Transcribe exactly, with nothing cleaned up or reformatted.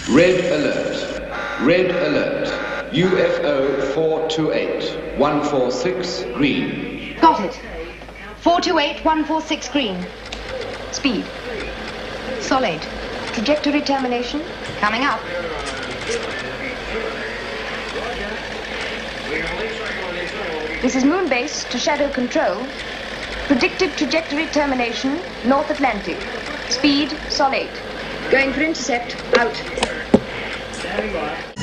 Red alert. Red alert. U F O four two eight, one four six, green. Got it. four two eight, one four six, green. Speed. Solid. Trajectory termination. Coming up. This is moon base to shadow control. Predicted trajectory termination, North Atlantic. Speed, solid. Going for intercept, out.